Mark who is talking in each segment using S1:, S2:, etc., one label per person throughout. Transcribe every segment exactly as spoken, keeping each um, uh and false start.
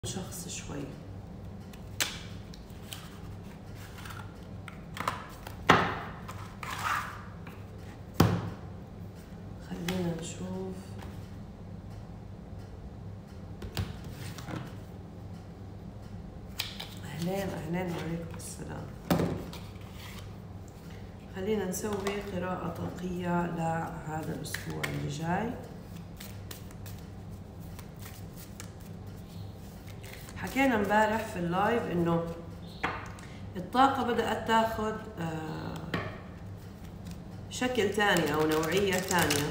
S1: شخص شوي. خلينا نشوف. اهلين اهلين وعليكم السلام. خلينا نسوي قراءة طاقية لهذا الأسبوع اللي جاي. حكينا امبارح في اللايف انه الطاقة بدأت تاخذ شكل تاني او نوعية تانية.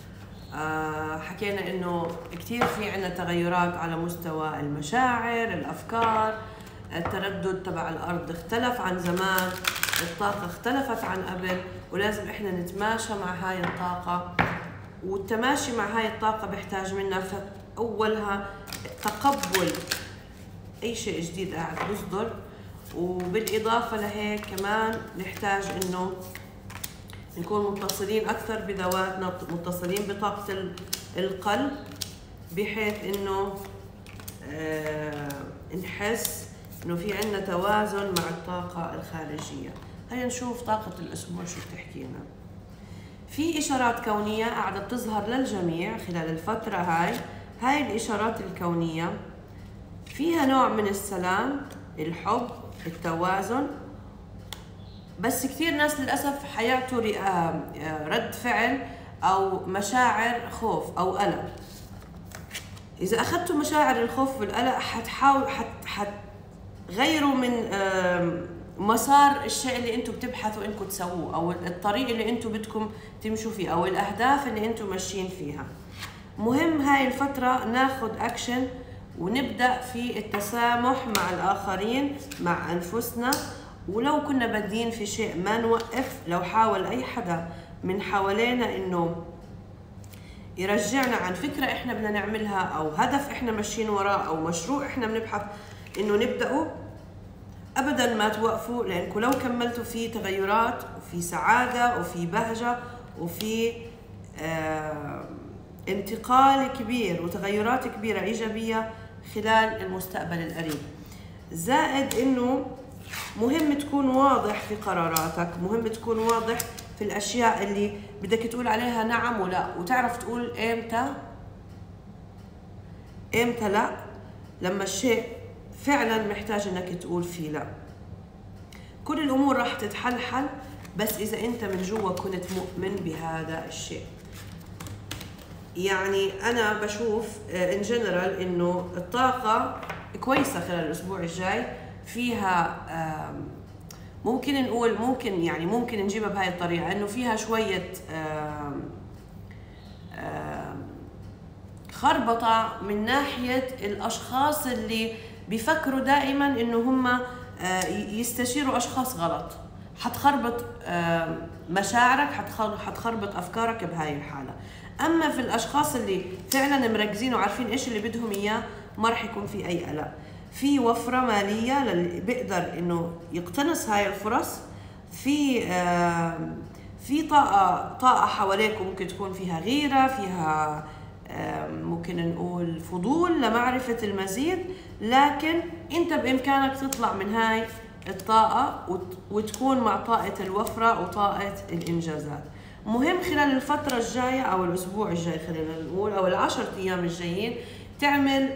S1: حكينا انه كتير في عنا تغيرات على مستوى المشاعر، الافكار، التردد تبع الارض اختلف عن زمان، الطاقة اختلفت عن قبل، ولازم احنا نتماشى مع هاي الطاقة. والتماشي مع هاي الطاقة بيحتاج منا اولها تقبل اي شيء جديد قاعد بيصدر، وبالاضافه لهيك كمان نحتاج انه نكون متصلين اكثر بذواتنا، متصلين بطاقه القلب، بحيث انه آه نحس انه في عندنا توازن مع الطاقه الخارجيه. هيا نشوف طاقه الاسبوع شو بتحكي لنا. في اشارات كونيه قاعده بتظهر للجميع خلال الفتره هاي. هاي الاشارات الكونيه فيها نوع من السلام، الحب، التوازن، بس كثير ناس للأسف حيعطوا رد فعل أو مشاعر خوف أو قلق. إذا أخذتوا مشاعر الخوف والقلق حتحاول حت حتغيروا من مسار الشيء اللي أنتم بتبحثوا إنكم تسووه، أو الطريق اللي أنتم بدكم تمشوا فيه، أو الأهداف اللي أنتم ماشيين فيها. مهم هاي الفترة ناخد أكشن ونبدأ في التسامح مع الآخرين، مع أنفسنا، ولو كنا بادين في شيء ما نوقف. لو حاول أي حدا من حوالينا إنه يرجعنا عن فكرة إحنا بدنا نعملها، أو هدف إحنا ماشيين وراه، أو مشروع إحنا بنبحث إنه نبدأه، أبداً ما توقفوا، لأنكم لو كملتوا في تغيرات وفي سعادة وفي بهجة وفي آه انتقال كبير وتغيرات كبيرة إيجابية خلال المستقبل القريب. زائد إنه مهم تكون واضح في قراراتك، مهم تكون واضح في الأشياء اللي بدك تقول عليها نعم ولا، وتعرف تقول إمتى إمتى لا، لما الشيء فعلا محتاج إنك تقول فيه لا. كل الأمور راح تتحلحل بس إذا أنت من جوا كنت مؤمن بهذا الشيء. يعني أنا بشوف إن جنرال إنه الطاقة كويسة خلال الأسبوع الجاي، فيها ممكن نقول ممكن يعني ممكن نجيبها بهاي الطريقة، إنه فيها شوية خربطة من ناحية الأشخاص اللي بيفكروا دائما إنه هم يستشيروا أشخاص غلط. حتخربط مشاعرك، حتخربط أفكارك بهاي الحالة. أما في الأشخاص اللي فعلا مركزين وعارفين إيش اللي بدهم إياه، ما رح يكون في أي قلق. في وفرة مالية للي بيقدر إنه يقتنص هاي الفرص. في آه في طاقة طاقة حواليكم ممكن تكون فيها غيرة، فيها آه ممكن نقول فضول لمعرفة المزيد، لكن أنت بإمكانك تطلع من هاي الطاقة وتكون مع طاقة الوفرة وطاقة الإنجازات. مهم خلال الفترة الجاية أو الأسبوع الجاي خلينا نقول، أو العشر أيام الجايين، تعمل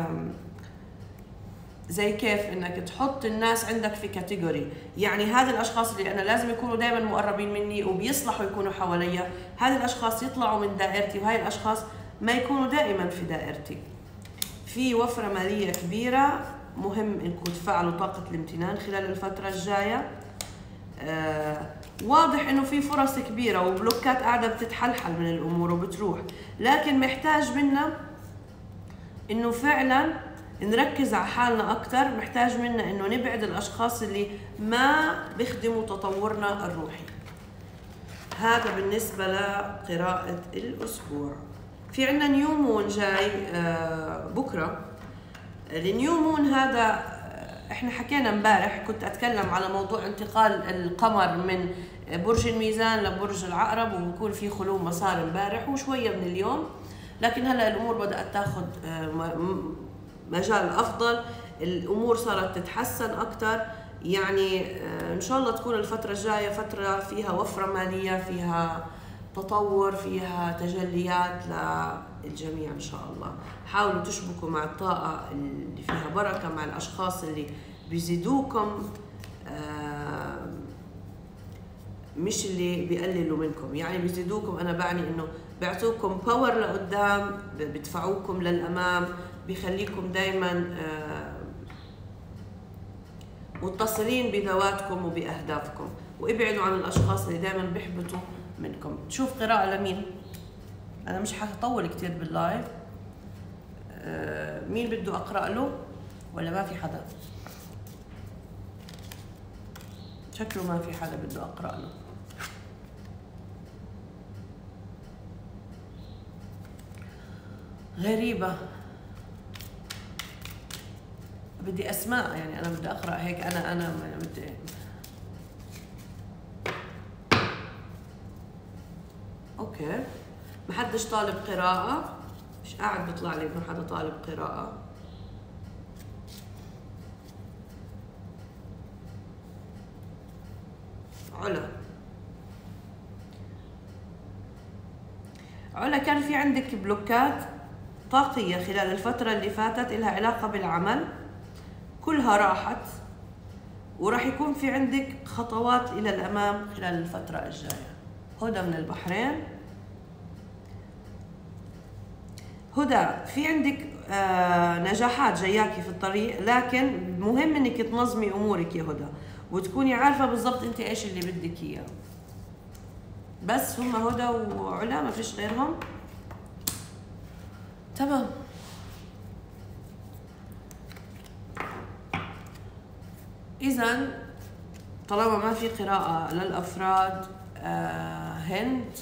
S1: زي كيف إنك تحط الناس عندك في كاتيجوري. يعني هذه الأشخاص اللي أنا لازم يكونوا دائما مقربين مني وبيصلحوا يكونوا حواليا، هذه الأشخاص يطلعوا من دائرتي، وهاي الأشخاص ما يكونوا دائما في دائرتي. في وفرة مالية كبيرة، مهم إنكم تفعلوا طاقة الامتنان خلال الفترة الجاية. آه واضح انه في فرص كبيرة وبلوكات قاعدة بتتحلحل من الامور وبتروح، لكن محتاج منا انه فعلا نركز على حالنا اكثر. محتاج منا انه نبعد الاشخاص اللي ما بيخدموا تطورنا الروحي. هذا بالنسبة لقراءة الاسبوع. في عنا نيو مون جاي آه بكرة. النيو مون هذا احنا حكينا امبارح، كنت اتكلم على موضوع انتقال القمر من برج الميزان لبرج العقرب، وبكون في خلو مسار امبارح وشويه من اليوم، لكن هلا الامور بدات تاخذ مجال افضل، الامور صارت تتحسن اكثر. يعني ان شاء الله تكون الفتره الجايه فتره فيها وفره ماليه، فيها تطور، فيها تجليات للجميع ان شاء الله. حاولوا تشبكوا مع الطاقه اللي فيها بركه، مع الاشخاص اللي بيزيدوكم مش اللي بيقللوا منكم. يعني بيزيدوكم انا بعني انه بيعطوكم باور لقدام، بيدفعوكم للامام، بيخليكم دائما متصلين بذواتكم وباهدافكم، وابعدوا عن الاشخاص اللي دائما بيحبطوا منكم. تشوف قراءة لمين؟ انا مش حطول كتير باللايف. مين بده اقرا له ولا ما في حدا؟ شكله ما في حدا بده اقرا له. غريبة. بدي اسماء، يعني انا بدي اقرا هيك. انا انا بدي اوكي. ما حدش طالب قراءة؟ مش قاعد بيطلع لي انه حدا طالب قراءة. علا علا كان في عندك بلوكات طاقية خلال الفترة اللي فاتت إلها علاقة بالعمل، كلها راحت، وراح يكون في عندك خطوات إلى الأمام خلال الفترة الجاية. هدى من البحرين. هدى في عندك آه نجاحات جاياكي في الطريق، لكن مهم انك تنظمي امورك يا هدى، وتكوني عارفه بالضبط انت ايش اللي بدك اياه. بس هم هدى وعلا، ما فيش غيرهم. تمام. اذا طالما ما في قراءه للافراد، آه هند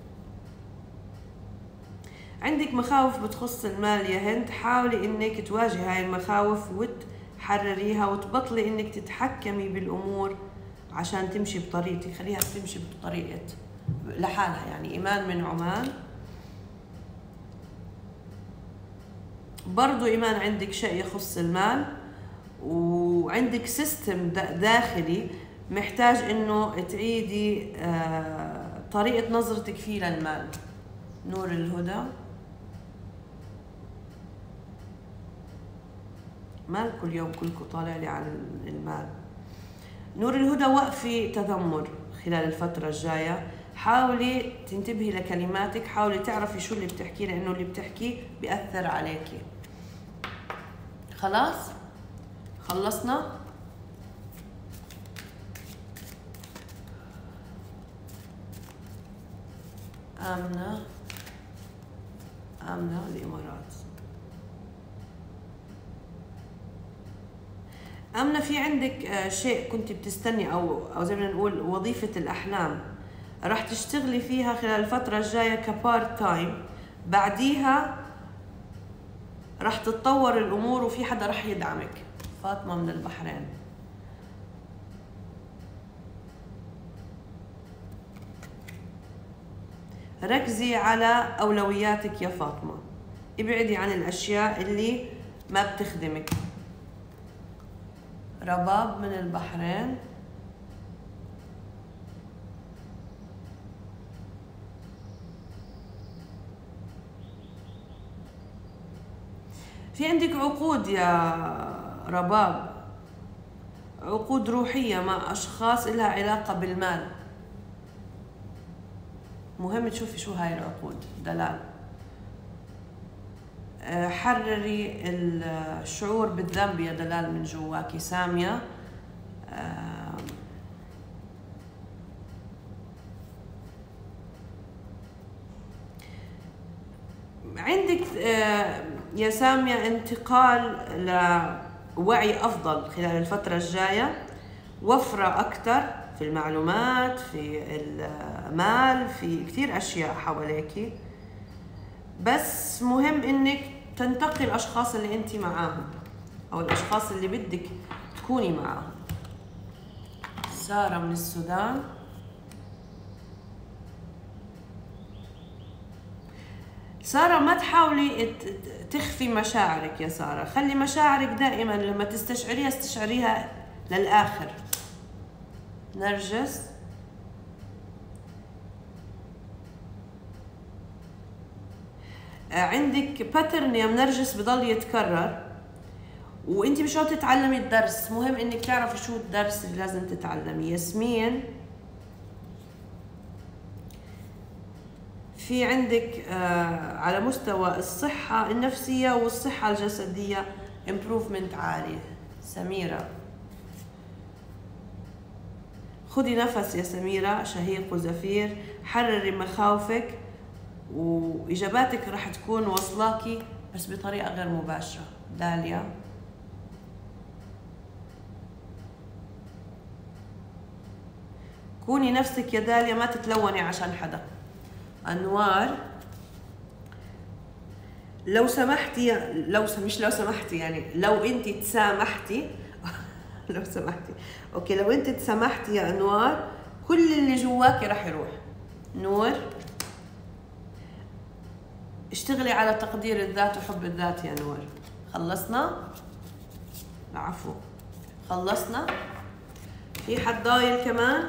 S1: عندك مخاوف بتخص المال يا هند، حاولي انك تواجهي هاي المخاوف وتحرريها، وتبطلي انك تتحكمي بالامور عشان تمشي بطريقتك، خليها تمشي بطريقة لحالها. يعني ايمان من عمان. برضو ايمان عندك شيء يخص المال، وعندك سيستم داخلي محتاج انه تعيدي طريقة نظرتك فيه للمال. نور الهدى. مالكم اليوم كلكم طالع لي عن المال. نور الهدى، وقفي تذمر خلال الفترة الجاية، حاولي تنتبهي لكلماتك، حاولي تعرفي شو اللي بتحكيه، لأنه اللي بتحكيه بيأثر عليكي. خلاص خلصنا. آمنة آمنة الإمارات. آمنة في عندك شيء كنت بتستني، أو أو زي ما نقول وظيفة الأحلام، راح تشتغلي فيها خلال الفترة الجاية كبارت تايم، بعديها راح تتطور الأمور وفي حدا راح يدعمك. فاطمة من البحرين. ركزي على أولوياتك يا فاطمة، ابعدي عن الأشياء اللي ما بتخدمك. رباب من البحرين. في عندك عقود يا رباب، عقود روحية مع أشخاص لها علاقة بالمال، مهم تشوفي شو هاي العقود. دلال. حرري الشعور بالذنب يا دلال من جواكي. سامية. عندك يا سامية انتقال لوعي أفضل خلال الفترة الجاية، وفرة أكثر في المعلومات، في المال، في كثير أشياء حواليكي، بس مهم إنك تنتقي الأشخاص اللي أنت معاهم أو الأشخاص اللي بدك تكوني معاهم. سارة من السودان. سارة ما تحاولي تخفي مشاعرك يا سارة، خلي مشاعرك دائما لما تستشعريها استشعريها للآخر. نرجس، عندك باترن يا نرجس بضل يتكرر وانت مش عم تتعلمي الدرس، مهم انك تعرفي شو الدرس اللي لازم تتعلميه. ياسمين، في عندك آه على مستوى الصحة النفسية والصحة الجسدية improvement عالي. سميرة، خدي نفس يا سميرة، شهيق وزفير، حرري مخاوفك وإجاباتك رح تكون وصلاكي بس بطريقة غير مباشرة. داليا، كوني نفسك يا داليا، ما تتلوني عشان حدا. أنوار، لو سمحتي، لو مش لو سمحتي يعني لو انت تسامحتي لو سمحتي اوكي، لو انت تسامحتي يا انوار كل اللي جواكي راح يروح. نور، اشتغلي على تقدير الذات وحب الذات يا نور. خلصنا؟ العفو، خلصنا. في حد ضايل كمان؟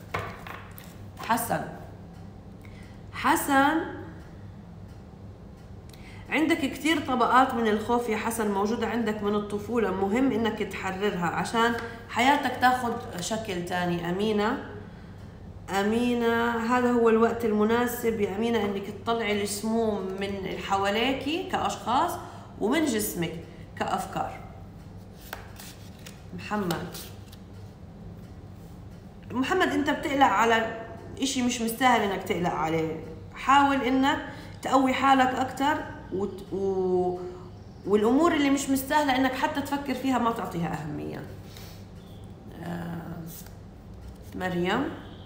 S1: حسن، حسن عندك كتير طبقات من الخوف يا حسن موجودة عندك من الطفولة، مهم انك تحررها عشان حياتك تاخد شكل تاني. أمينة، أمينة هذا هو الوقت المناسب يا أمينة انك تطلعي السموم من اللي حواليكي كأشخاص ومن جسمك كأفكار. محمد، محمد انت بتقلق على اشي مش مستاهل انك تقلق عليه، حاول انك تقوي حالك اكتر و... و... والامور اللي مش مستاهله انك حتى تفكر فيها ما تعطيها اهميه. آه... مريم،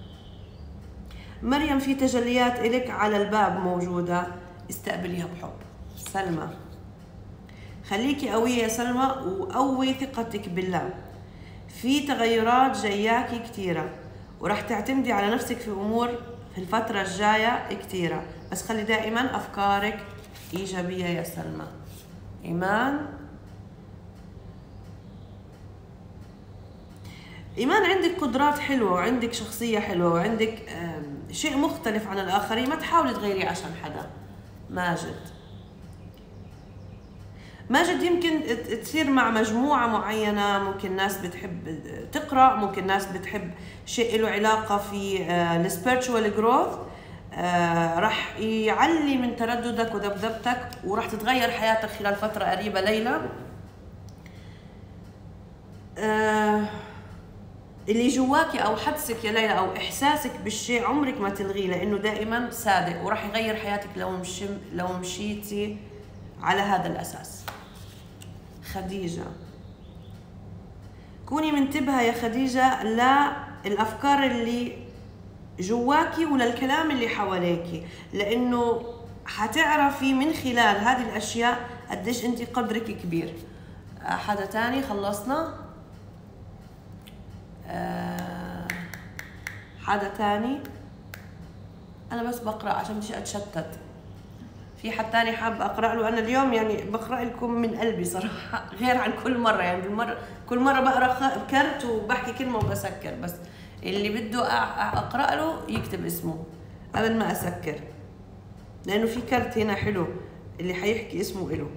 S1: مريم في تجليات الك على الباب موجوده، استقبليها بحب. سلمى، خليكي قويه يا سلمى وقوي ثقتك بالله، في تغيرات جاياكي كثيره وراح تعتمدي على نفسك في امور في الفتره الجايه كثيره، بس خلي دائما افكارك ايجابيه يا سلمى. ايمان، ايمان عندك قدرات حلوه وعندك شخصيه حلوه وعندك شيء مختلف عن الاخرين، ما تحاولي تغيري عشان حدا. ماجد، ماجد يمكن تصير مع مجموعة معينة، ممكن ناس بتحب تقرأ، ممكن ناس بتحب شيء له علاقة في السبيرتشوال جروث، راح يعلي من ترددك وذبذبتك وراح تتغير حياتك خلال فترة قريبة. ليلى، اللي جواكي أو حدسك يا ليلى أو إحساسك بالشيء عمرك ما تلغيه لأنه دائما صادق وراح يغير حياتك لو مش لو مشيتي على هذا الأساس. خديجة، كوني منتبهة يا خديجة للأفكار اللي جواكي وللكلام اللي حواليكي، لأنه حتعرفي من خلال هذه الأشياء قديش أنت قدرك كبير. حدا تاني؟ خلصنا؟ أه حدا تاني؟ أنا بس بقرأ عشان بديش أتشتت. في حد تاني حاب اقرا له؟ انا اليوم يعني بقرا لكم من قلبي صراحه، غير عن كل مره، يعني بالمره كل مره بقرا كرت وبحكي كلمه وبسكر، بس اللي بده اقرا له يكتب اسمه قبل ما اسكر، لانه في كرت هنا حلو اللي حيحكي اسمه إله.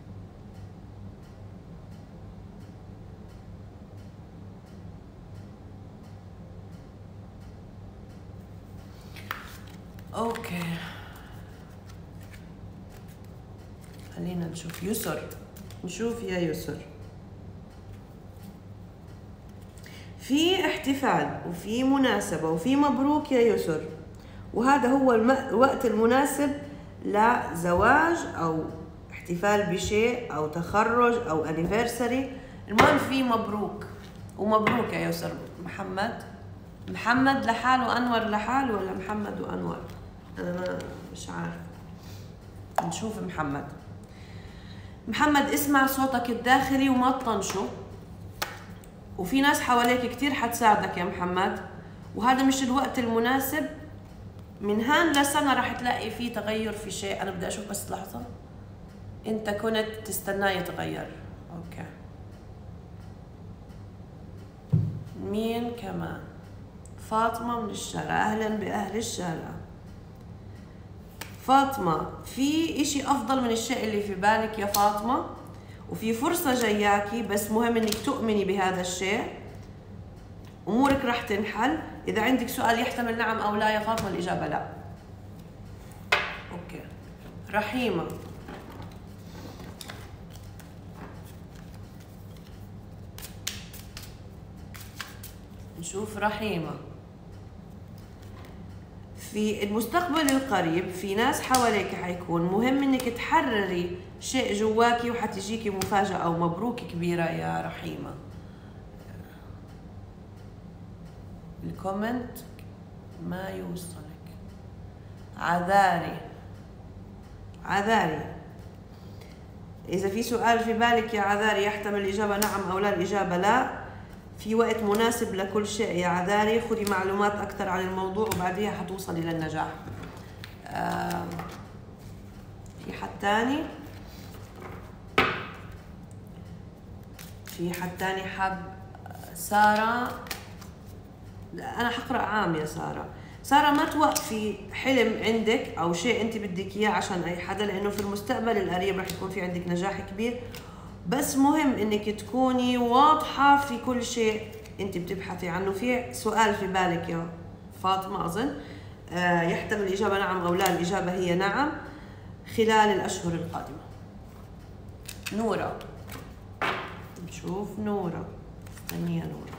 S1: اوكي، خلينا نشوف. يسر، نشوف يا يسر. في احتفال وفي مناسبة وفي مبروك يا يسر، وهذا هو الوقت المناسب لزواج أو احتفال بشيء أو تخرج أو انيفرساري. المهم في مبروك ومبروك يا يسر. محمد، محمد لحاله أنور لحاله ولا محمد وأنور؟ أنا ما مش عارف. نشوف محمد. محمد، اسمع صوتك الداخلي وما تطنشه، وفي ناس حواليك كتير حتساعدك يا محمد، وهذا مش الوقت المناسب من هان لسنة راح تلاقي في تغير في شيء. أنا بدي أشوف بس لحظة. أنت كنت تستناه يتغير. أوكي. مين كمان؟ فاطمة من الشارع. أهلا بأهل الشارع. فاطمة، في إشي أفضل من الشيء اللي في بالك يا فاطمة، وفي فرصة جاياكي، بس مهم إنك تؤمني بهذا الشيء. أمورك راح تنحل. إذا عندك سؤال يحتمل نعم أو لا يا فاطمة، الإجابة لا. أوكي. رحيمة، نشوف رحيمة. في المستقبل القريب في ناس حواليك حيكون مهم انك تحرري شيء جواكي وحتجيكي مفاجأة او مبروك كبيرة يا رحيمة. الكومنت ما يوصلك. عذاري عذاري، إذا في سؤال في بالك يا عذاري يحتمل الإجابة نعم أو لا، الإجابة لا. في وقت مناسب لكل شيء يا عذاري. خذي معلومات أكثر عن الموضوع وبعديها حتوصلي للنجاح. آه في حد تاني؟ في حد تاني حاب؟ سارة، أنا حقرأ عام يا سارة. سارة، ما توقفي حلم عندك أو شيء أنت بدك إياه عشان أي حدا، لأنه في المستقبل القريب رح يكون في عندك نجاح كبير، بس مهم إنك تكوني واضحة في كل شيء أنت بتبحثي عنه. في سؤال في بالك يا فاطمة أظن آه يحتمل الإجابة نعم أو لا، الإجابة هي نعم خلال الأشهر القادمة. نورة، نشوف نورة. استني يا نورة.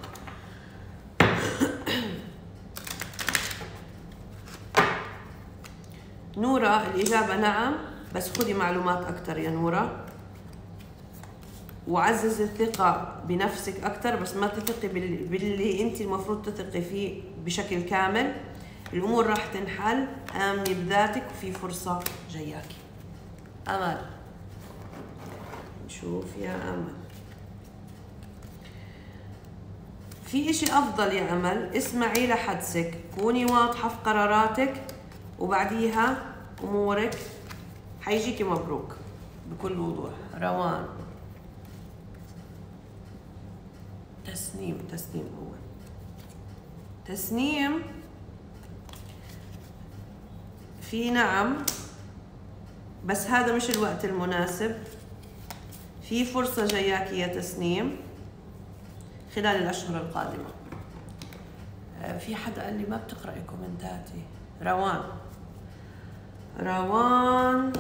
S1: نورة، الإجابة نعم، بس خذي معلومات أكثر يا نورة، وعزز الثقة بنفسك أكثر، بس ما تثقي باللي أنت المفروض تثقي فيه بشكل كامل. الأمور راح تنحل. آمني بذاتك وفي فرصة جاياكي. أمل، نشوف يا أمل. في إشي أفضل يا أمل، اسمعي لحدسك، كوني واضحة في قراراتك، وبعديها أمورك حيجيكي مبروك بكل وضوح. روان، تسنيم، تسنيم هو تسنيم. في نعم، بس هذا مش الوقت المناسب. في فرصة جاياكي يا تسنيم خلال الأشهر القادمة. في حدا قال لي ما بتقرأي كومنتاتي. روان، روان،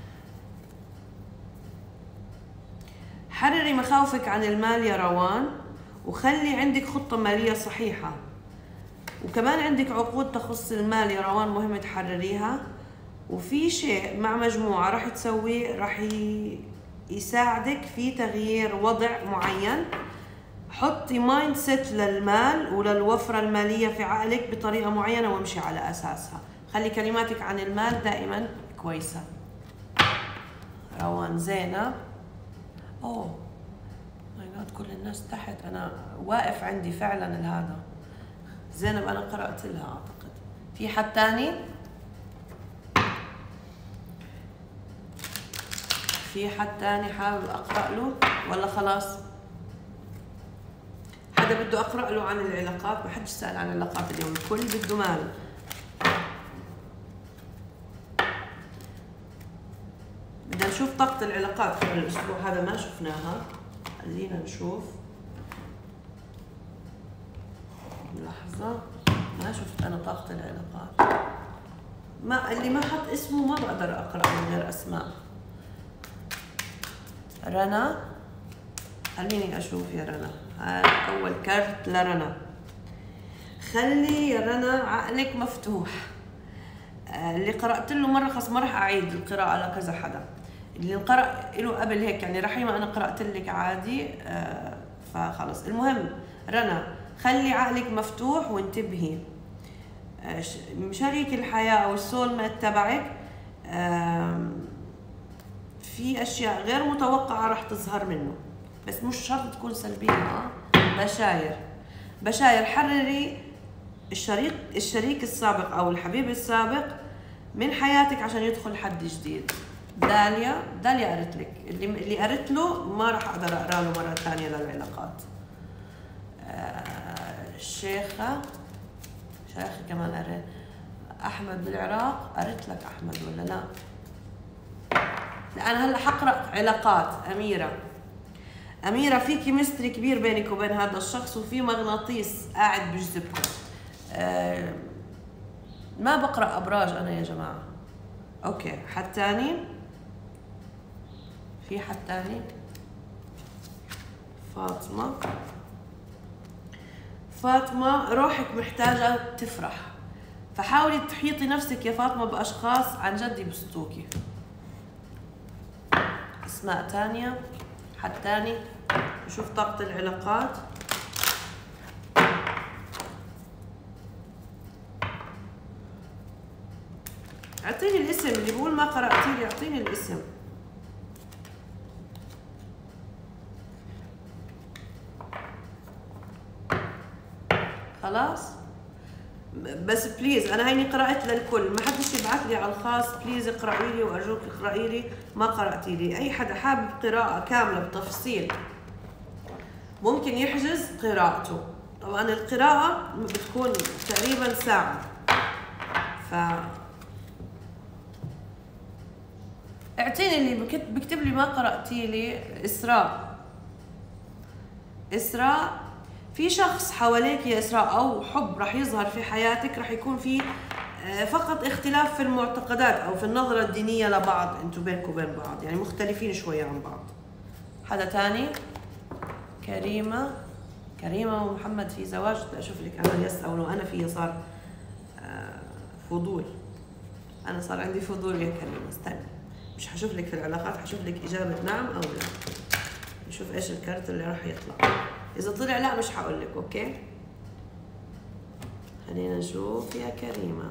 S1: حرري مخاوفك عن المال يا روان، وخلي عندك خطة مالية صحيحة، وكمان عندك عقود تخص المال يا روان مهم تحرريها. وفي شيء مع مجموعة راح تسويه راح يساعدك في تغيير وضع معين. حطي مايند سيت للمال وللوفرة المالية في عقلك بطريقة معينة وامشي على أساسها. خلي كلماتك عن المال دائما كويسة. روان. زينب، اوه ماي جاد كل الناس تحت، انا واقف عندي فعلا هذا. زينب انا قرأت لها اعتقد. في حد تاني؟ في حد تاني حابب اقرأ له ولا خلاص؟ حدا بده اقرأ له عن العلاقات؟ ما حدش سأل عن العلاقات اليوم، الكل بده مال. بدنا نشوف طاقة العلاقات خلال الأسبوع هذا، ما شفناها. خلينا نشوف. لحظة، ما شفت أنا طاقة العلاقات. ما اللي ما حط اسمه ما بقدر أقرأ من غير أسماء. رنا، خليني أشوف يا رنا. هذا أول كارت لرنا. خلي يا رنا عقلك مفتوح. اللي قرأت له مرة خلاص ما راح أعيد القراءة لكذا حدا. اللي انقرأ له قبل هيك يعني رحيمة أنا قرأت لك عادي آه فخلص. المهم رنا، خلي عقلك مفتوح وانتبهي. آه شريك الحياة أو السول ميت تبعك آه في أشياء غير متوقعة راح تظهر منه، بس مش شرط تكون سلبية. آه بشاير، بشاير حرري الشريك الشريك السابق او الحبيب السابق من حياتك عشان يدخل حد جديد. داليا داليا قريت لك، اللي اللي قريت له ما راح اقدر اقرا له مره ثانيه للعلاقات. آه الشيخه شيخه كمان قريت. احمد بالعراق قريت لك احمد ولا لا؟ لا انا هلا حقرا علاقات. اميره اميره في كيمستري كبير بينك وبين هذا الشخص وفي مغناطيس قاعد بيجذبكم. آه ما بقرا ابراج انا يا جماعه. اوكي حد تاني؟ في حد تاني؟ فاطمه فاطمه روحك محتاجه تفرح، فحاولي تحيطي نفسك يا فاطمه باشخاص عن جد يبسطوكي. اسماء تانية؟ حد تاني؟ نشوف طاقة العلاقات. اعطيني الاسم، اللي بيقول ما قرأتي لي اعطيني الاسم. خلاص بس بليز انا هيني قرأت للكل، ما حدش يبعث لي على الخاص بليز اقرأي لي وارجوك اقرأي لي ما قرأتي لي. اي حدا حابب قراءة كاملة بتفصيل ممكن يحجز قراءته. طبعا القراءة بتكون تقريبا ساعة. ف اعطيني اللي بكتب لي ما قرأتي لي. اسراء اسراء في شخص حواليك يا اسراء او حب راح يظهر في حياتك، راح يكون في فقط اختلاف في المعتقدات او في النظرة الدينية لبعض، انتوا بينكم وبين بعض يعني مختلفين شوية عن بعض. حدا تاني؟ كريمة كريمة ومحمد في زواج؟ اشوف لك انا يس او نو. انا في صار فضول، انا صار عندي فضول يا كريمة. استني مش حشوف لك في العلاقات، حشوف لك اجابة نعم او لا. نشوف ايش الكارت اللي راح يطلع. اذا طلع لا مش حقول لك. اوكي خلينا نشوف يا كريمة.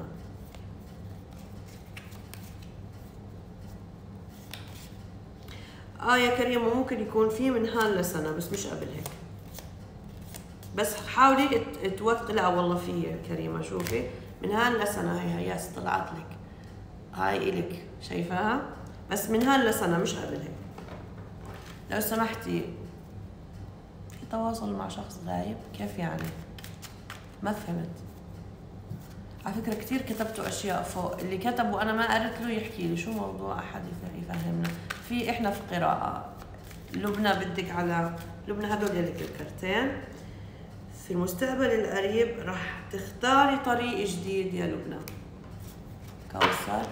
S1: اه يا كريمة ممكن يكون في من هان لسنة بس مش قبل هيك. بس حاولي توثقي. لا والله في يا كريمة شوفي من هان لسنة. هي هي ياس طلعت لك، هاي الك شايفاها؟ بس من هان لسنة مش قبل هيك. لو سمحتي في تواصل مع شخص غايب كيف يعني؟ ما فهمت. على فكرة كثير كتبتوا اشياء فوق، اللي كتبوا انا ما قريت له يحكي لي شو موضوع، احد يفهمنا. في احنا في قراءة. لبنى بدك على لبنى هدول لك الكرتين. في المستقبل القريب راح تختاري طريق جديد يا لبنى. كوثر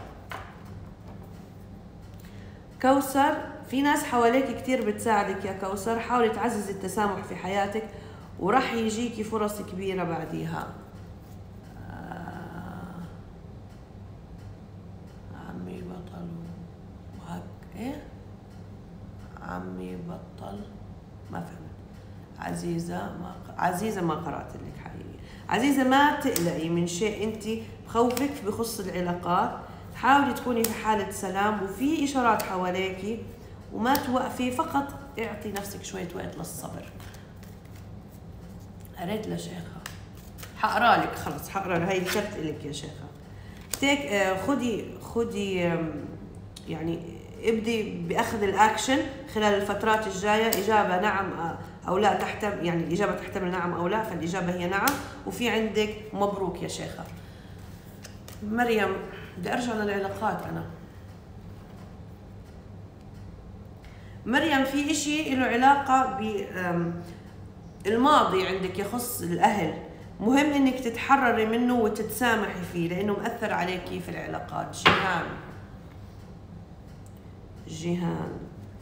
S1: كوثر في ناس حواليك كتير بتساعدك يا كوثر. حاولي تعززي التسامح في حياتك وراح يجيكي فرص كبيرة بعديها. آه... عمي بطل وهك ايه؟ عمي بطل ما فهمت. عزيزة ما ق... عزيزة ما قرأت لك حقيقي. عزيزة ما تقلقي من شيء انت بخوفك بخص العلاقات. حاولي تكوني في حالة سلام وفي إشارات حواليكي وما توقفي، فقط اعطي نفسك شوية وقت للصبر. قريت لشيخة حقرا لك خلص، حقرا هاي الكرت لك يا شيخة. تيك خدي خدي يعني ابدي بأخذ الأكشن خلال الفترات الجاية. إجابة نعم أو لا تحتمل، يعني الإجابة تحتمل نعم أو لا، فالإجابة هي نعم. وفي عندك مبروك يا شيخة. مريم بدي ارجع للعلاقات. انا مريم في اشي له علاقة بالماضي عندك يخص الاهل، مهم انك تتحرري منه وتتسامحي فيه لانه مأثر عليكي في العلاقات. جيهان جيهان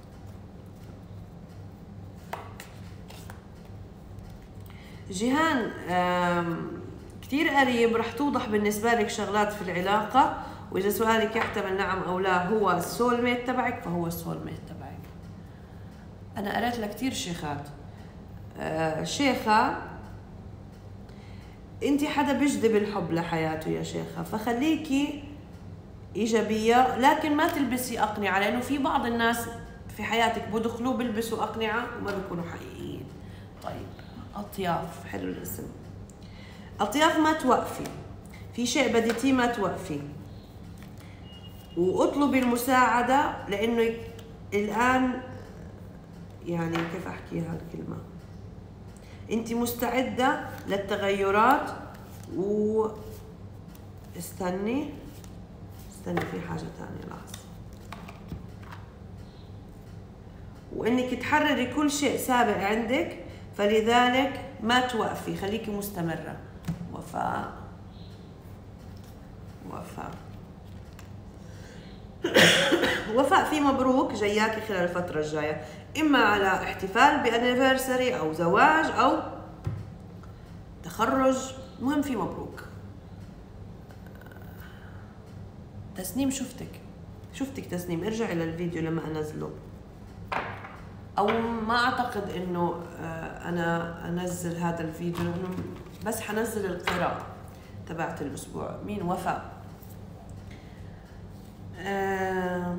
S1: جيهان كثير قريب رح توضح بالنسبة لك شغلات في العلاقة، وإذا سؤالك يحتمل نعم أو لا هو السول ميت تبعك فهو السول ميت تبعك. أنا قريت لك كثير شيخات. آه شيخة أنت حدا بيجذب الحب لحياته يا شيخة، فخليكي إيجابية لكن ما تلبسي أقنعة، لأنه في بعض الناس في حياتك بدخلوا بيلبسوا أقنعة وما بيكونوا حقيقيين. طيب أطياف حلو الاسم. أطياف ما توقفي، في شيء بديتيه ما توقفي، واطلبي المساعدة، لأنه الآن يعني كيف أحكي هالكلمة، أنت مستعدة للتغيرات. و استني استني في حاجة تانية لحظة. وإنك تحرري كل شيء سابق عندك، فلذلك ما توقفي، خليكي مستمرة. وفاء وفاء وفاء في مبروك جاياكي خلال الفترة الجاية، إما على احتفال بأنيفرساري أو زواج أو تخرج، مهم في مبروك. تسنيم شفتك شفتك تسنيم، ارجعي للفيديو لما أنزله، أو ما أعتقد إنه أنا أنزل هذا الفيديو، لأنه بس حنزل القراءة تبعت الأسبوع. مين؟ وفاء. آه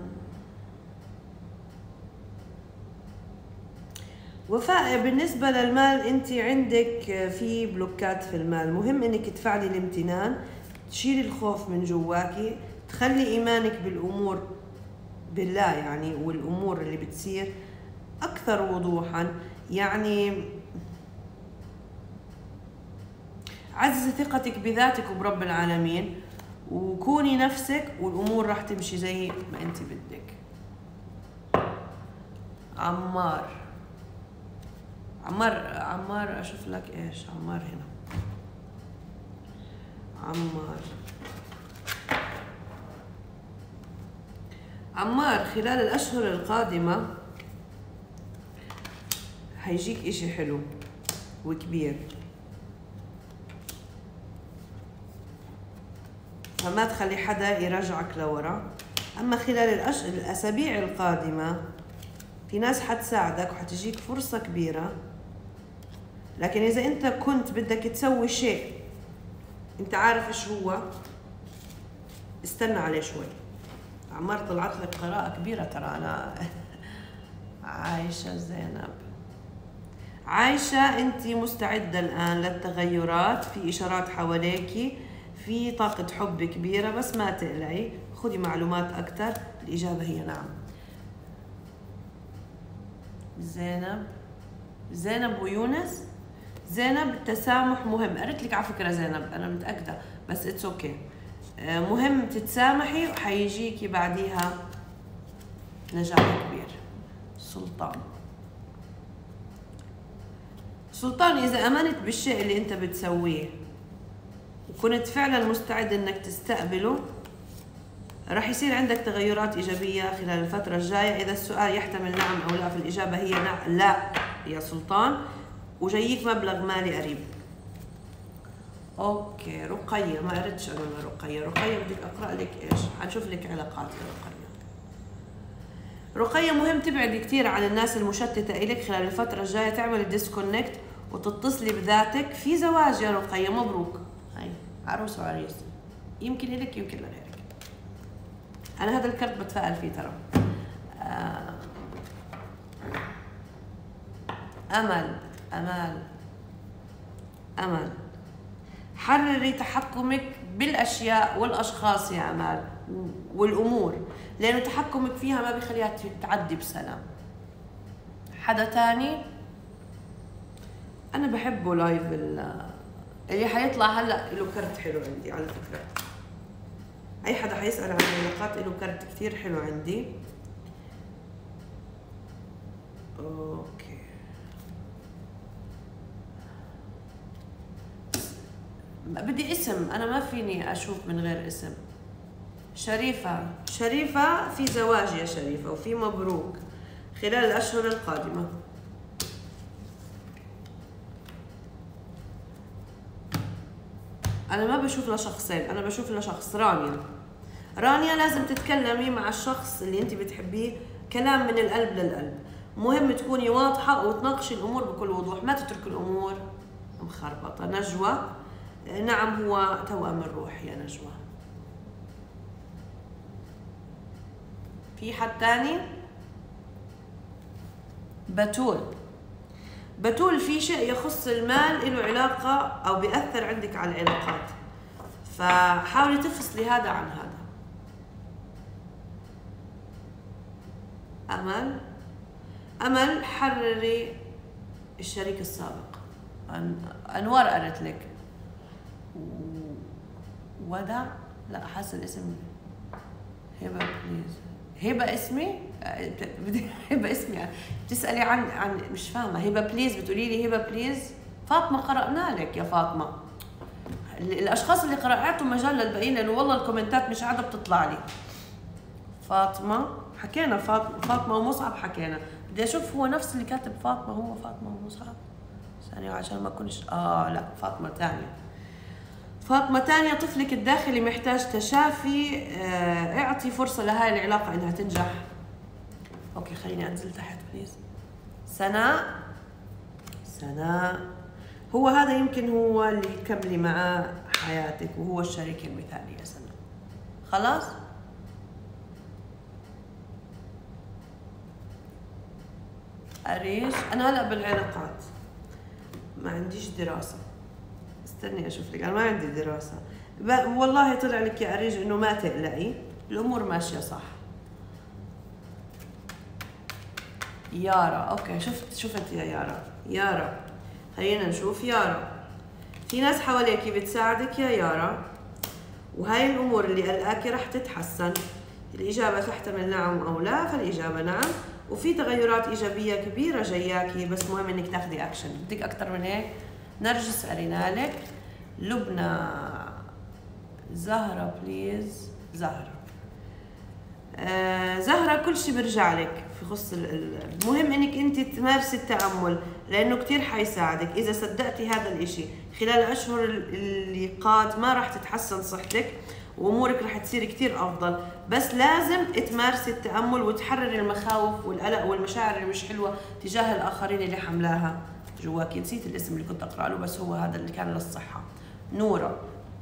S1: وفاء، بالنسبة للمال أنت عندك في بلوكات في المال، مهم إنك تفعلي الامتنان، تشيلي الخوف من جواكي، تخلي إيمانك بالأمور بالله يعني، والأمور اللي بتصير أكثر وضوحا. يعني عززي ثقتك بذاتك وبرب العالمين، وكوني نفسك، والأمور راح تمشي زي ما أنت بدك. عمار عمار عمار أشوف لك إيش عمار هنا. عمار عمار خلال الأشهر القادمة هيجيك إشي حلو وكبير، فما تخلي حدا يرجعك لورا. أما خلال الأش... الأسابيع القادمة في ناس حتساعدك وحتجيك فرصة كبيرة، لكن إذا أنت كنت بدك تسوي شيء أنت عارف إيش هو، استنى عليه شوي. عمار طلعت لك قراءة كبيرة ترى أنا. عايشة زينب، عايشة أنت مستعدة الآن للتغيرات، في إشارات حواليكي، في طاقة حب كبيرة، بس ما تقلقي، خذي معلومات أكثر. الإجابة هي نعم. زينب زينب ويونس. زينب التسامح مهم، قلت لك على فكرة زينب أنا متأكدة، بس اتس اوكي. مهم تتسامحي وحيجيكي بعديها نجاح كبير. سلطان سلطان إذا أمنت بالشيء اللي أنت بتسويه وكنت فعلا مستعد إنك تستقبله، راح يصير عندك تغيرات إيجابية خلال الفترة الجاية. إذا السؤال يحتمل نعم أو لا، فالإجابة هي لا يا سلطان، وجاييك مبلغ مالي قريب. اوكي رقية، ما قريتش انا رقية. رقية بدك اقرا لك ايش؟ حنشوف لك علاقات لرقية. رقية مهم تبعدي كثير عن الناس المشتتة اليك خلال الفترة الجاية، تعملي ديسكونكت وتتصلي بذاتك. في زواج يا رقية، مبروك. هاي عروس وعريس، يمكن الك يمكن لغيرك. انا هذا الكرت بتفائل فيه ترى. آه. امل امال امل حرري تحكمك بالاشياء والاشخاص يا امال والامور، لانه تحكمك فيها ما بيخليها تعدي بسلام. حدا تاني انا بحبه لايف اللي حيطلع هلا له كرت حلو عندي على فكره. اي حدا حيسال عن العلاقات له كرت كثير حلو عندي. اوكي بدي اسم، انا ما فيني اشوف من غير اسم. شريفة شريفة في زواج يا شريفة، وفي مبروك خلال الاشهر القادمة. انا ما بشوف لشخصين، انا بشوف لشخص. رانيا رانيا لازم تتكلمي مع الشخص اللي انت بتحبيه كلام من القلب للقلب. مهم تكوني واضحة وتناقشي الامور بكل وضوح، ما تترك الامور مخربطة. نجوى نعم هو توأم الروح يا نجوى. في حد تاني؟ بتول بتول في شيء يخص المال له علاقة أو بيأثر عندك على العلاقات، فحاولي تفصلي هذا عن هذا. أمل أمل حرري الشريك السابق. أنوار قالت لك ودع، لا حاسة الاسم هبة بليز. هبة اسمي؟ هبة اسمي بتسألي عن عن مش فاهمة. هبة بليز بتقولي لي هبة بليز؟ فاطمة قرأنا لك يا فاطمة. الأشخاص اللي قرأتوا مجال للباقيين لأنه والله الكومنتات مش قاعدة بتطلع لي. فاطمة حكينا، فاطمة فاطمة ومصعب حكينا. بدي أشوف هو نفس اللي كاتب فاطمة هو فاطمة ومصعب. ثانية عشان ما أكونش آه لا فاطمة تانية. فاطمة تانية طفلك الداخلي محتاج تشافي، اه اعطي فرصة لهاي العلاقة انها تنجح. اوكي خليني انزل تحت بليز. سناء سناء هو هذا يمكن هو اللي تكملي معاه حياتك وهو الشريك المثالي يا سناء. خلاص؟ أريج أنا هلأ بالعلاقات ما عنديش دراسة. استني اشوف لك، انا ما عندي دراسه. والله طلع لك يا اريج انه ما تقلقي، الامور ماشيه صح. يارا اوكي شفت شفت يا يارا. يارا خلينا نشوف. يارا في ناس حواليك بتساعدك يا يارا، وهاي الامور اللي قلقاكي رح تتحسن. الاجابه تحتمل نعم او لا، فالاجابه نعم. وفي تغيرات ايجابيه كبيره جاياكي، بس مهم انك تاخذي اكشن. بدك اكثر من هيك؟ نرجس قرينا لك. لبنى زهرة بليز. زهرة آه زهرة كل شيء بيرجع لك في خص المهم انك انت تمارسي التأمل لانه كثير حيساعدك. اذا صدقتي هذا الاشي خلال الاشهر اللي قاد ما راح تتحسن صحتك وامورك راح تصير كثير افضل، بس لازم تمارسي التأمل وتحرري المخاوف والقلق والمشاعر اللي مش حلوة تجاه الاخرين اللي حملاها جواكي. نسيت الاسم اللي كنت اقرا له بس هو هذا اللي كان للصحه. نوره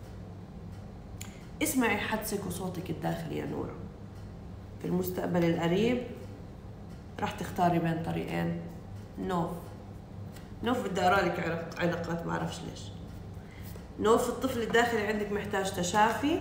S1: اسمعي حدسك وصوتك الداخلي يا نوره. في المستقبل القريب راح تختاري بين طريقين. نوف نوف بدي اقرا لك علاقات ما بعرفش ليش. نوف الطفل الداخلي عندك محتاج تشافي.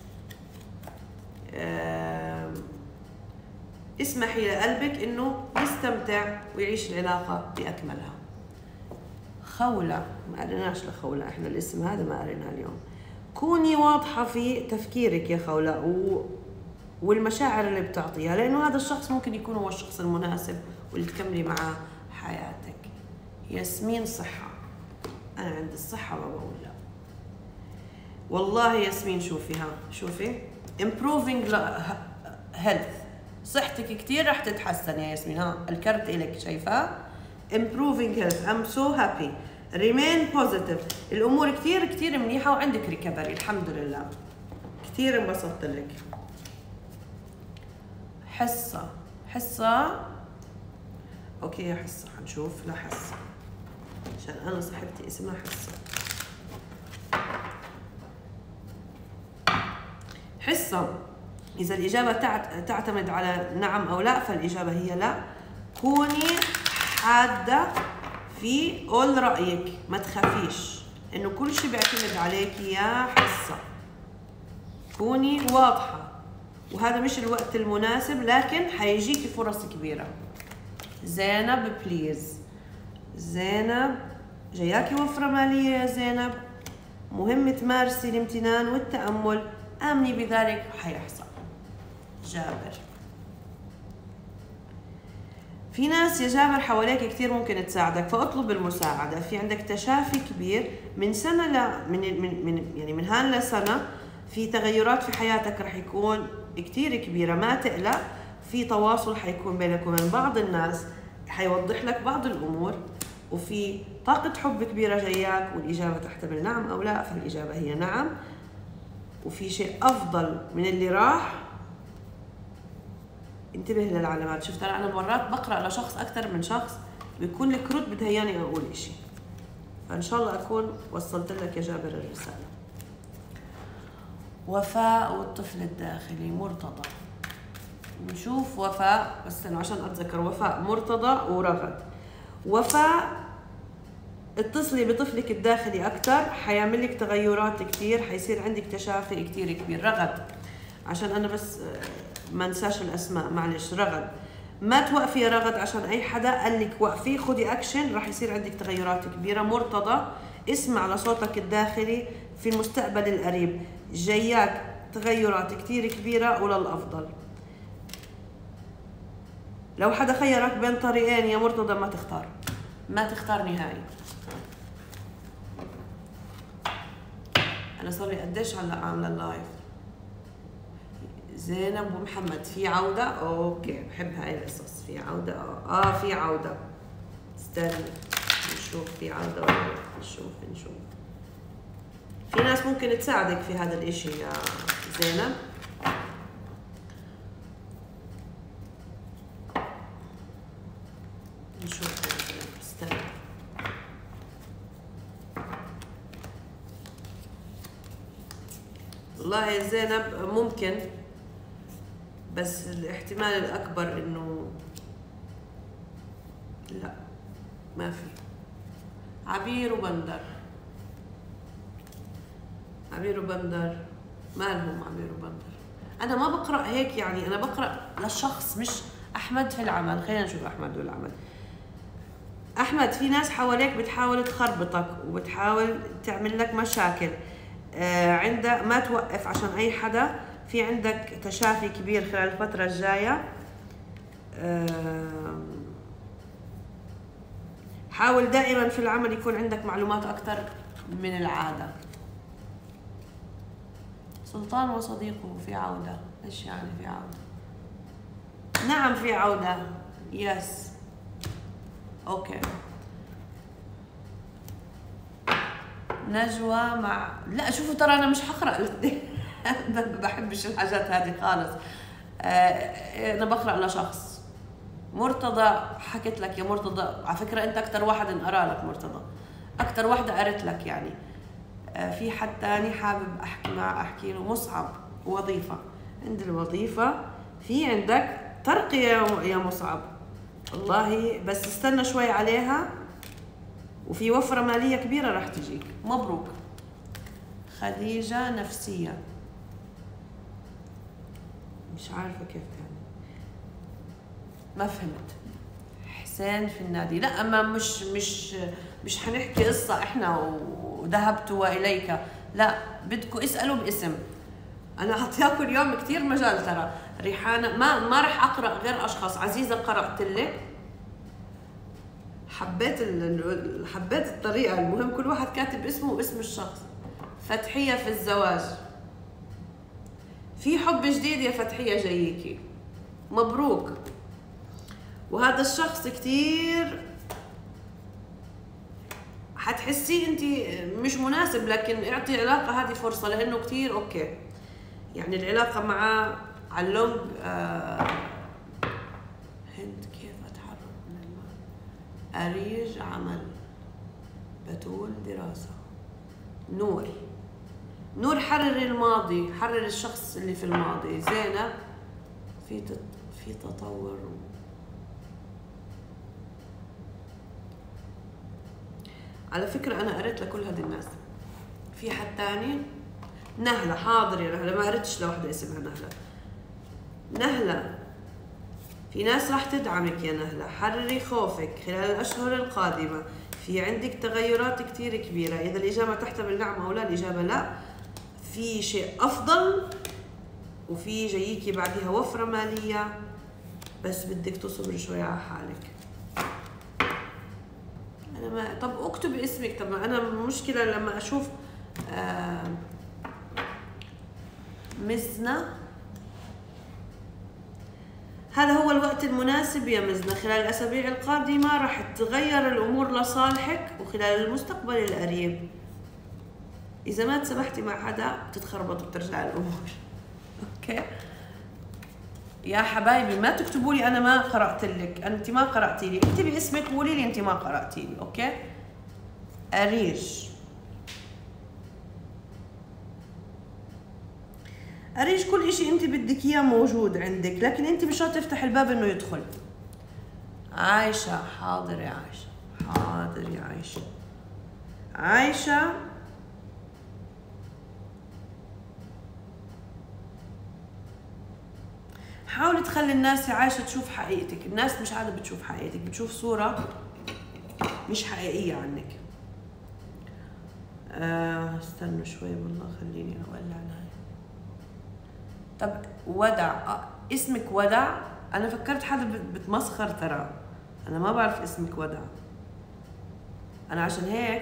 S1: اسمحي لقلبك انه يستمتع ويعيش العلاقه باكملها. خولة ما قريناش لخولة، احنا الاسم هذا ما قريناه اليوم. كوني واضحة في تفكيرك يا خولة و... والمشاعر اللي بتعطيها، لأنه هذا الشخص ممكن يكون هو الشخص المناسب واللي تكملي معاه حياتك. ياسمين صحة، أنا عند الصحة ما بقول لا. والله ياسمين شوفي ها شوفي improving health، صحتك كتير رح تتحسن يا ياسمين. ها الكرت إلك شايفاه improving health. I'm so happy. remain positive. الأمور كثير كثير منيحة وعندك recovery الحمد لله. كثير انبسطت لك. حصة حصة أوكي يا حصة حنشوف. لا حصة عشان أنا صاحبتي اسمها حصة. حصة إذا الإجابة تعتمد على نعم أو لا فالإجابة هي لا. كوني حادة في قول رأيك، ما تخافيش إنه كل شيء بيعتمد عليك يا حصة. كوني واضحة وهذا مش الوقت المناسب لكن حيجيكي فرص كبيرة. زينب بليز. زينب جاياكي وفرة مالية يا زينب، مهم تمارسي الامتنان والتأمل، آمني بذلك وحيحصل. جابر في ناس يا جابر حواليك كثير ممكن تساعدك فاطلب المساعدة. في عندك تشافي كبير من سنة ل من من من يعني من هان لسنة. في تغيرات في حياتك رح يكون كثير كبيرة، ما تقلق. في تواصل حيكون بينك وبين بعض الناس حيوضح لك بعض الأمور، وفي طاقة حب كبيرة جاياك والإجابة تحتمل نعم أو لا فالإجابة هي نعم. وفي شيء أفضل من اللي راح. انتبه للعلامات. شفت انا مرات بقرا لشخص اكثر من شخص بيكون لك رد بتهياني اقول اشي، فان شاء الله اكون وصلت لك يا جابر الرساله. وفاء والطفل الداخلي. مرتضى نشوف وفاء بس أنا عشان اتذكر. وفاء مرتضى ورغد. وفاء اتصلي بطفلك الداخلي اكثر، حيعمل لك تغيرات كثير، حيصير عندك تشافي كثير كبير. رغد، عشان انا بس ما انساش الاسماء معلش. رغد، ما توقفي يا رغد عشان اي حدا قال لك وقفي، خدي اكشن، راح يصير عندك تغيرات كبيره. مرتضى، اسمع لصوتك الداخلي، في المستقبل القريب جاياك تغيرات كثير كبيره وللافضل. لو حدا خيرك بين طريقين يا مرتضى ما تختار، ما تختار نهائي. انا صار لي قديش هلا عامله اللايف. زينب ومحمد، في عودة؟ اوكي، بحب هاي القصص. في عودة؟ اه, آه في عودة. استنى نشوف في عودة ولا لا. نشوف نشوف في ناس ممكن تساعدك في هذا الاشي يا زينب. نشوف يا زينب، استنى. والله يا زينب ممكن، بس الاحتمال الأكبر إنه لا، ما في. عبير وبندر، عبير وبندر مالهم عبير وبندر؟ أنا ما بقرأ هيك يعني، أنا بقرأ للشخص مش أحمد في العمل. خلينا نشوف أحمد والعمل. أحمد، في ناس حواليك بتحاول تخربطك وبتحاول تعمل لك مشاكل. آه عندك ما توقف عشان أي حدا. في عندك تشافي كبير خلال الفترة الجاية. آه حاول دائما في العمل يكون عندك معلومات أكثر من العادة. سلطان وصديقه في عودة. إيش يعني في عودة؟ نعم في عودة. يس أوكي. نجوى مع لا شوفوا، ترى أنا مش حقرأ الاثنين. ما بحبش الحاجات هذه خالص. آه أنا بقرأ لشخص. مرتضى، حكيت لك يا مرتضى، على فكرة أنت أكثر واحد انقرأ لك. مرتضى أكثر واحدة قريت لك يعني. آه في حد ثاني حابب أحكي معه، أحكي له. مصعب، وظيفة. عند الوظيفة في عندك ترقية يا مصعب، والله بس استنى شوي عليها، وفي وفرة مالية كبيرة راح تجيك. مبروك. خديجة، نفسية، مش عارفة كيف يعني، ما فهمت. حسين في النادي، لا ما مش مش مش حنحكي قصة احنا وذهبت واليك، لا بدكم اسألوا باسم. انا اعطياكم اليوم كثير مجال. ترى ريحانة ما ما راح اقرأ غير اشخاص. عزيزة قرأت لك، حبيت ال... حبيت الطريقة. المهم كل واحد كاتب اسمه واسم الشخص. فتحية في الزواج، في حب جديد يا فتحية جاييكي، مبروك. وهذا الشخص كتير حتحسيه انت مش مناسب، لكن اعطي العلاقة هذه فرصة لانه كتير اوكي. يعني العلاقة معاه على اللونج. آه هند، كيف اتحرك من المال؟ اريج، عمل. بتول، دراسة. نور، نور حرر الماضي، حرر الشخص اللي في الماضي. زينب، في تط... في تطور. على فكرة أنا قريت لكل هذه الناس. في حد تاني؟ نهلة، حاضر يا نهلة، ما قريتش لوحدة اسمها نهلة. نهلة، في ناس راح تدعمك يا نهلة. حرري خوفك خلال الأشهر القادمة، في عندك تغيرات كتير كبيرة. إذا الإجابة تحتمل نعم أو لا، الإجابة لا. في شيء أفضل، وفي جاييكي بعدها وفرة مالية، بس بدك تصبري شوي على حالك. أنا ما طب اكتب اسمك. طب أنا مشكلة لما أشوف آه مزنة. هذا هو الوقت المناسب يا مزنة. خلال الأسابيع القادمة راح تتغير الأمور لصالحك، وخلال المستقبل القريب إذا ما تسمحتي مع حدا بتتخربط وبترجع الأمور. أوكي يا حبايبي، ما تكتبوا لي أنا ما قرأت لك، أنت ما قرأتي لي. اكتبي اسمك وقولي لي أنت ما قرأتي لي. أوكي. أريج، أريج كل إشي أنت بدك إياه موجود عندك، لكن أنت مش هتفتح الباب إنه يدخل. عايشة، حاضر يا عايشة، حاضر يا عايشة. عايشة حاولي تخلي الناس يا عايشة تشوف حقيقتك. الناس مش عادة بتشوف حقيقتك، بتشوف صورة مش حقيقية عنك. آه استنوا شوي والله، خليني اولع هاي. طب ودع، آه اسمك ودع؟ انا فكرت حدا بتمسخر، ترى انا ما بعرف اسمك ودع. انا عشان هيك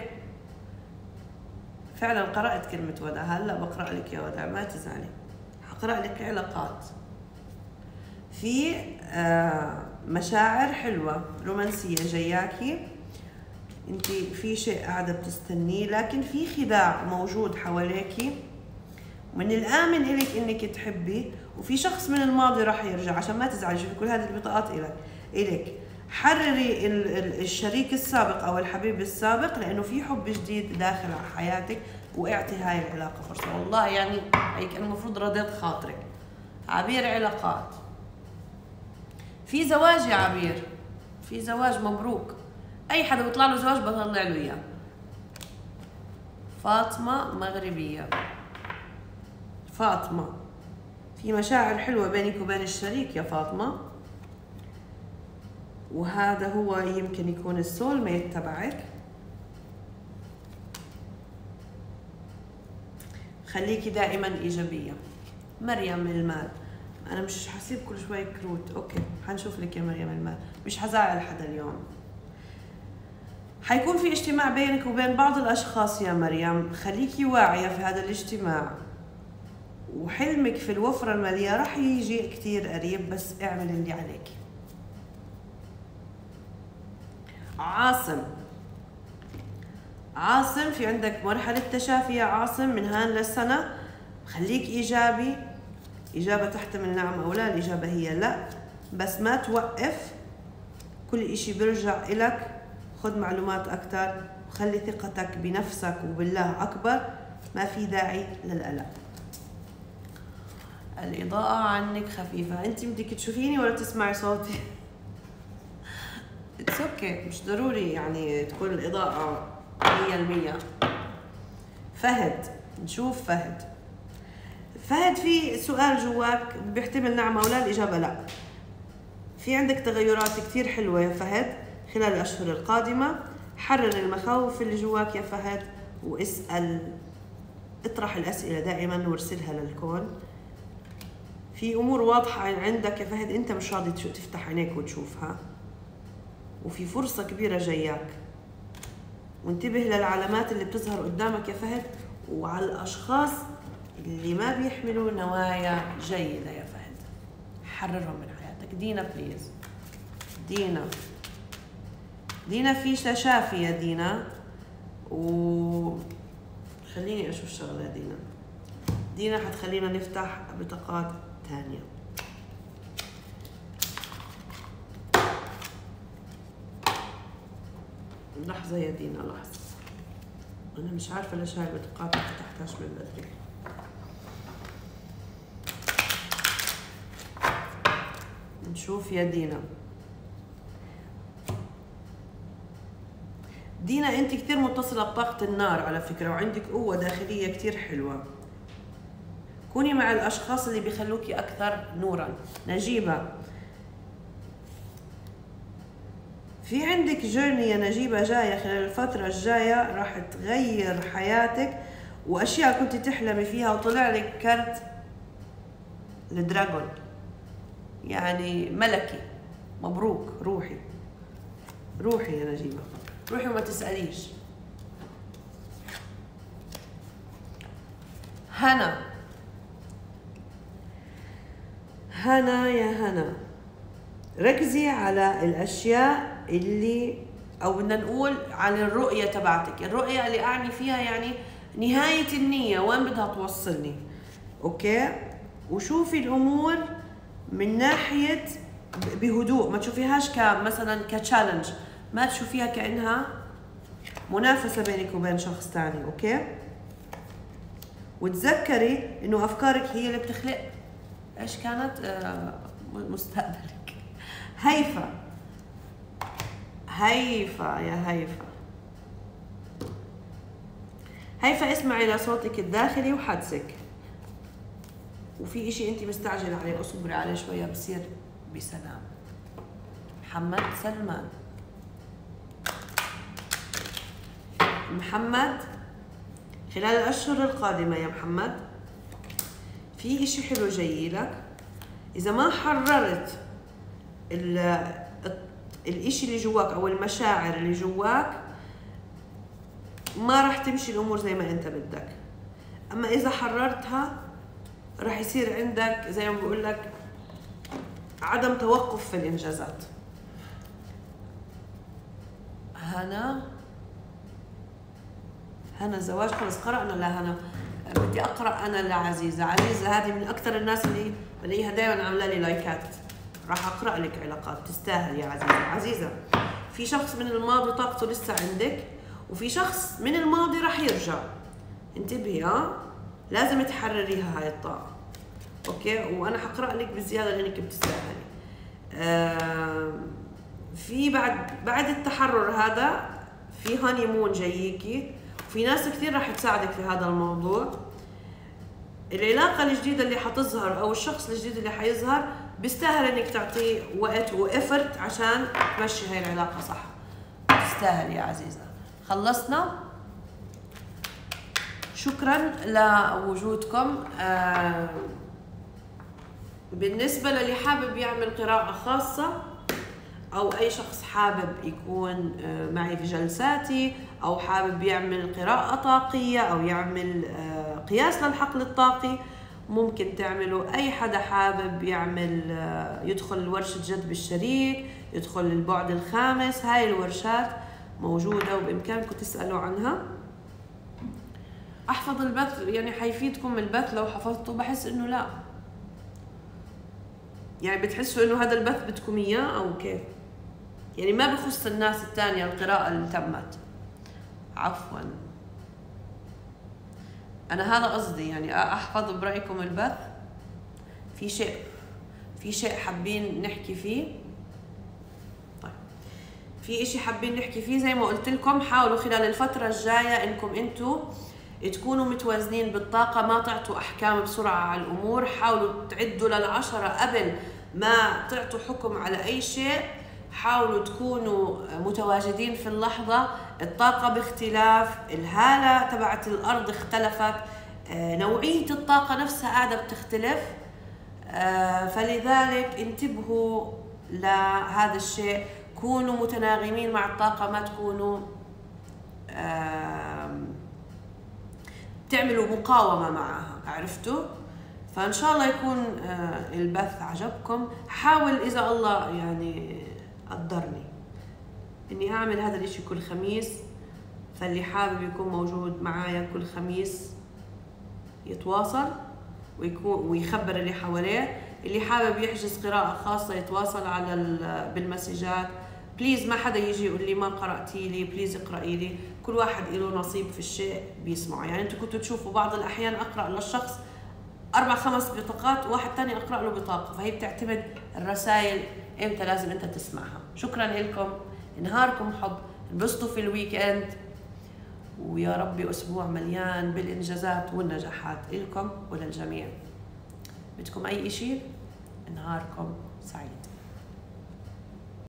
S1: فعلا قرأت كلمة ودع. هلا بقرأ لك يا ودع، ما تزعلي. حقرأ لك علاقات، في آه مشاعر حلوة رومانسية جاياكي، انت في شيء قاعدة بتستنيه، لكن في خداع موجود حواليكي. من الآمن إلك إنك تحبي، وفي شخص من الماضي راح يرجع. عشان ما تزعلي، شوفي كل هذه البطاقات إلك إلك حرري الشريك السابق أو الحبيب السابق، لأنه في حب جديد داخل حياتك، واعطي هاي العلاقة فرصة. والله يعني هيك المفروض رضيت خاطرك. عبير علاقات، في زواج يا عبير، في زواج مبروك. اي حدا بيطلع له زواج بطلع له اياه. فاطمه مغربيه. فاطمه في مشاعر حلوه بينك وبين الشريك يا فاطمه، وهذا هو يمكن يكون السول ميت تبعك. خليكي دائما ايجابيه. مريم المال، انا مش حسيب كل شوي كروت. اوكي حنشوف لك يا مريم المال، مش حزعل حدا اليوم. حيكون في اجتماع بينك وبين بعض الاشخاص يا مريم، خليكي واعيه في هذا الاجتماع، وحلمك في الوفره الماليه راح يجي كثير قريب، بس اعمل اللي عليك. عاصم، عاصم في عندك مرحله تشافي يا عاصم من هان للسنه. خليك ايجابي، إجابة تحتمل نعم أو لا. الإجابة هي لا، بس ما توقف، كل إشي بيرجع إلك. خذ معلومات أكتر، وخلي ثقتك بنفسك وبالله أكبر. ما في داعي للقلق. الإضاءة عنك خفيفة. أنت بدك تشوفيني ولا تسمعي صوتي؟ اتس اوكي، مش ضروري يعني تكون الإضاءة مية بالمية. فهد، نشوف فهد. فهد في سؤال جواك بيحتمل نعم أو لا. الإجابة لا. في عندك تغيرات كتير حلوة يا فهد خلال الأشهر القادمة. حرر المخاوف اللي جواك يا فهد، واسأل، اطرح الأسئلة دائما وارسلها للكون. في أمور واضحة عندك يا فهد، أنت مش راضي تفتح عينيك وتشوفها، وفي فرصة كبيرة جاياك. وانتبه للعلامات اللي بتظهر قدامك يا فهد، وعلى الأشخاص اللي ما بيحملوا نوايا جيدة يا فهد، حررهم من حياتك. دينا بليز. دينا دينا في تشافي يا دينا، و خليني اشوف شغلة. دينا دينا حتخلينا نفتح بطاقات ثانية. لحظة يا دينا، لحظة. أنا مش عارفة ليش هاي البطاقات ما فتحتهاش من بدري. نشوف يا دينا. دينا انت كثير متصلة بطاقة النار على فكرة، وعندك قوة داخلية كثير حلوة. كوني مع الاشخاص اللي بيخلوكي اكثر نورا. نجيبة، في عندك جيرني يا نجيبة جاية خلال الفترة الجاية، راح تغير حياتك واشياء كنت تحلمي فيها، وطلع لك كرت الدراجون يعني ملكي. مبروك، روحي روحي يا نجيبة، روحي وما تسأليش. هنا، هنا يا هنا، ركزي على الأشياء اللي، أو بدنا نقول على الرؤية تبعتك. الرؤية اللي أعني فيها يعني نهاية النية، وين بدها توصلني. أوكي، وشوفي الأمور من ناحية بهدوء، ما تشوفيهاش كمثلا كتشالنج، ما تشوفيها كأنها منافسة بينك وبين شخص تاني. أوكي، وتذكري إنه أفكارك هي اللي بتخلق إيش كانت آه مستقبلك. هيفا، هيفا يا هيفا، هيفا اسمعي لصوتك الداخلي وحدسك. وفي اشي انت مستعجل عليه اصبري عليه شوية بصير بسلام. محمد سلمان. محمد خلال الاشهر القادمة يا محمد في اشي حلو جاي لك. اذا ما حررت الاشي اللي جواك او المشاعر اللي جواك ما راح تمشي الامور زي ما انت بدك. اما اذا حررتها راح يصير عندك زي ما بقول لك عدم توقف في الانجازات. هنا هنا الزواج خلص قرأنا لهنا. بدي اقرا انا لعزيزه. عزيزه هذه من اكثر الناس اللي بلاقيها دائما عامله لي لايكات. راح اقرا لك علاقات تستاهل يا عزيزه. عزيزه في شخص من الماضي طاقته لسه عندك وفي شخص من الماضي راح يرجع. انتبهي ها لازم تحرريها هاي الطاقه. اوكي وانا حقرا لك بزياده لانك بتستاهلي. آه في بعد بعد التحرر هذا في هاني مون جاييكي وفي ناس كثير راح تساعدك في هذا الموضوع. العلاقه الجديده اللي حتظهر او الشخص الجديد اللي حيظهر بيستاهل انك تعطيه وقت وافرت عشان تمشي هاي العلاقه صح. تستاهل يا عزيزه. خلصنا. شكرا لوجودكم. آه بالنسبه للي حابب يعمل قراءه خاصه او اي شخص حابب يكون معي في جلساتي او حابب يعمل قراءة طاقية او يعمل قياس للحقل الطاقي ممكن تعملوا. اي حدا حابب يعمل يدخل ورشة جذب الشريك يدخل البعد الخامس هاي الورشات موجودة وبامكانكم تسألوا عنها. احفظ البث يعني حيفيدكم البث لو حفظتوا. بحس انه لا يعني بتحسوا انه هذا البث بدكم اياه او كيف يعني ما بخص الناس الثانية القراءة اللي تمت. عفوا أنا هذا قصدي يعني أحفظ برأيكم البث. في شيء في شيء حابين نحكي فيه. طيب في إشي حابين نحكي فيه زي ما قلت لكم. حاولوا خلال الفترة الجاية إنكم أنتوا تكونوا متوازنين بالطاقة. ما تعطوا أحكام بسرعة على الأمور. حاولوا تعدوا للعشرة قبل ما تعطوا حكم على أي شيء. حاولوا تكونوا متواجدين في اللحظة. الطاقة باختلاف. الهالة تبعت الأرض اختلفت. نوعية الطاقة نفسها قاعدة بتختلف. فلذلك انتبهوا لهذا الشيء. كونوا متناغمين مع الطاقة. ما تكونوا تعملوا مقاومة معها. عرفتوا؟ فإن شاء الله يكون البث عجبكم. حاول إذا الله يعني قدرني اني اعمل هذا الاشي كل خميس. فاللي حابب يكون موجود معايا كل خميس يتواصل ويكون ويخبر اللي حواليه. اللي حابب يحجز قراءة خاصة يتواصل على بالمسجات. بليز ما حدا يجي يقول لي ما قرأتي لي. بليز اقرأي لي. كل واحد له نصيب في الشيء بيسمعه. يعني انتم كنتوا تشوفوا بعض الاحيان اقرأ للشخص اربع خمس بطاقات وواحد ثاني اقرأ له بطاقة. فهي بتعتمد الرسائل امتى لازم انت تسمعها. شكرا لكم. نهاركم حب. انبسطوا في الويك اند ويا ربي اسبوع مليان بالانجازات والنجاحات لكم وللجميع. بدكم اي اشي؟ نهاركم سعيد.